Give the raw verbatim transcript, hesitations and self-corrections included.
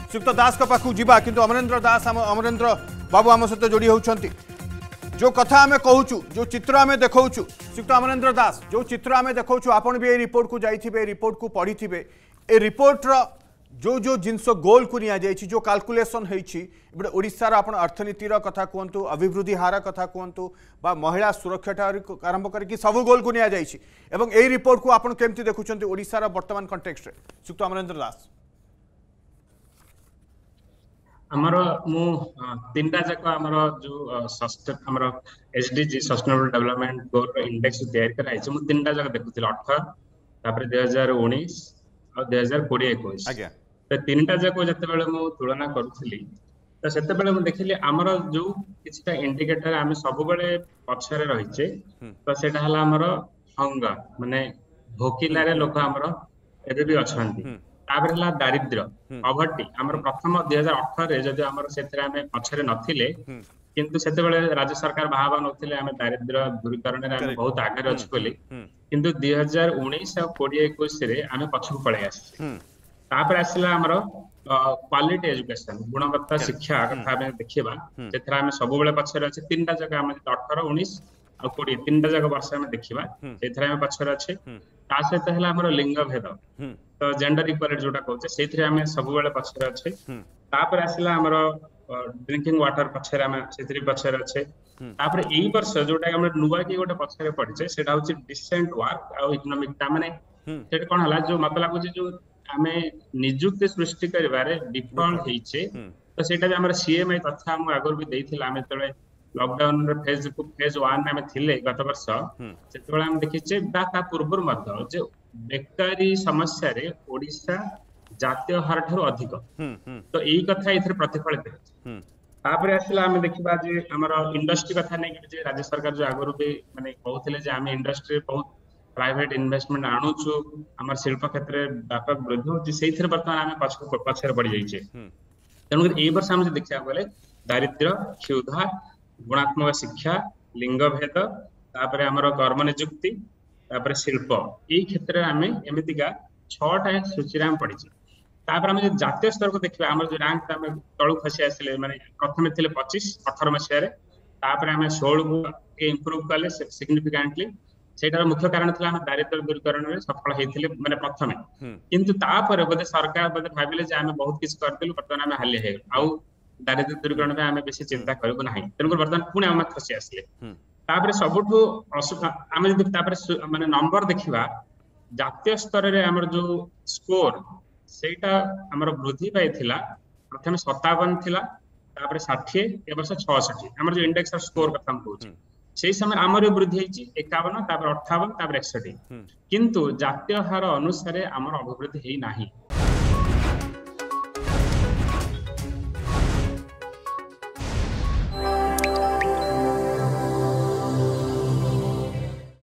श्रीयुक्त दास पाखु जीवा किंतु अमरेंद्र दास अमरेंद्र बाबू आम सहित जोड़ी होती जो कथा आम कहूँ जो चित्र आम देखा श्रीयुक्त अमरेंद्र दास जो चित्र आम देखा आपड़ भी ये रिपोर्ट को जाइए रिपोर्ट को पढ़ी थे ए रिपोर्टर जो जो जिनस गोल को नि जो कैलकुलेशन होती ओडिशार आप अर्थनीतिर कथा कहतु अभिवृद्धि हार कथा कहतु बा महिला सुरक्षा आरंभ करके सब गोल को नि रिपोर्ट को आप केमती देखुं ओडिशार वर्तमान कंटेक्स्ट श्रीयुक्त अमरेंद्र दास आमर मु तीन टा जाक आमर जो आमर SDG sustainable development goal index तैयार कराई मु तीन टा जाक देखुଥିଲି अठारह तापर दो हज़ार उन्नीस और दो हज़ार बीस इक्कीस आज्ञा तो तीन टा जाक जते बेले मु तुलना करूଥିଲି तो सेते बेले मु देखिली आमर जो किछटा इंडिकेटर आमे सब बेले पछरे रहिचे तो सेटा हला आमर हंगर माने भोकिलारे लोक आमर एबे भी अछंती तापर हला दारिद्र्य पॉवर्टी आमर प्रथम दो हज़ार अठारह रे जदि आमर सेतरे आमे पछरे नथिले किंतु सेते बेले राज्य सरकार भावा नथिले आमे दारिद्र्य दूरीकरण रे आमे बहुत आगे अछि बोली किंतु दो हज़ार उन्नीस और बीस इक्कीस रे आमे पछकु पळे आसी तापर आसला आमर क्वालिटी एजुकेशन गुणवत्ता शिक्षा कथा आमे देखिबा जेथरा आमे सब बेले पछरे अछि तीनटा जगह आमे अठारह उन्नीस और बीस तीनटा जगह वर्ष आमे देखिबा जेथरा आमे पछरे अछि ता सहित हला आमर लिंग भेद तो जेंडर इक्वालिटी जोटा कहते से आम सब बेले पछरे अच्छे तापर आसला आमर ड्रिंकिंग वाटर पछरे आम से पछरे अच्छे तापर एई वर्ष जोटा हम नुवा की गोटे पछरे पड़चे सेटा होची डिसेंट वर्क आ इकोनॉमिक ता माने सेटा कोन हला जो मतलब लागुची जो आमे नियुक्ति सृष्टि करिवारे विफल हेइचे तो सेटा भी हमर सीएमआई तथा हम आगर भी देइथिला आमे तळे लॉकडाउन रे फेज फेज वन में थिले गत वर्ष सेतबेला हम देखिचे बा ता पूर्वर मध्य जे बेकारी समस्या रे ओडिशा जातीय हार ठारो अधिक तो एई कथा इथरे प्रतिफलित है तापर आसला हम देखिबा जे हमर इंडस्ट्री कथा नै जे राज्य सरकार जो आगरु भी माने कहउथिले जे हम इंडस्ट्री बहुत प्राइवेट इन्वेस्टमेंट आणुछु हमर शिल्प क्षेत्र रे व्यापक वृद्धि होची सेइथरे वर्तमान हम पछ पछरे पड़ी जाइछे तनु एई वर्ष हम जे देखिया गले दारिद्र्य क्षुधा गुणात्मक शिक्षा लिंग भेद तापर हमर कर्म नियुक्ति तापर शिल्प यही क्षेत्र में आम एमतीका छटा सूची में पड़ी तापर आम जातीय स्तर को देखा आम जो रैंक तलू खसी आसे माने प्रथम थे पच्चीस अठर मसीह तापर आम षोल को इम्प्रूव कले सिग्निफिकेंटली सेटार मुख्य कारण था दारिद्र्य दूरीकरण में सफल होते माने प्रथम किंतु तापर बोधे सरकार बोधे भाविले जे आम बहुत किसी करदेलु बर्तमान आम हालिया है आउ दारिद्र्य दूरीकरण में आम बेसी चिंता करूँ ना तेणुक बर्तमान पुणी आम खसी आसिले तापर सबुठु आम जब माने नंबर देखिबा जातीय स्तर रे हमर जो स्कोर सेटा हमर वृद्धि पाइथिला प्रथम सत्तावन थिला तापर साठ ए वर्ष छियासठ हमर जो इंडेक्स ऑफ स्कोर कथा हम कहूची सेही समय हमर वृद्धि हेची इक्यावन तापर अट्ठावन तापर इकसठ किंतु जातीय हार अनुसार हमर अभिवृद्धि हेई नाही।